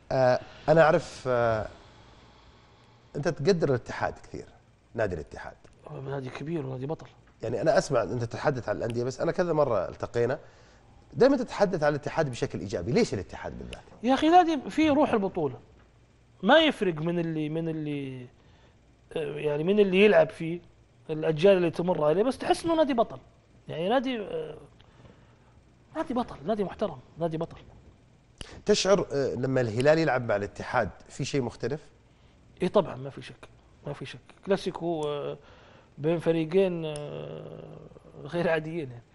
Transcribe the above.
انا اعرف انت تقدر الاتحاد كثير، نادي الاتحاد نادي كبير ونادي بطل. يعني انا اسمع انت تتحدث عن الانديه، بس انا كذا مره التقينا دائما تتحدث عن الاتحاد بشكل ايجابي، ليش الاتحاد بالذات؟ يا اخي نادي فيه روح البطوله، ما يفرق من اللي يعني من اللي يلعب فيه، الاجيال اللي تمر عليه، بس تحس انه نادي بطل. يعني نادي بطل، نادي محترم، نادي بطل. تشعر لما الهلال يلعب مع الاتحاد في شيء مختلف؟ ايه طبعا، ما في شك، ما في شك. كلاسيكو بين فريقين غير عاديين يعني.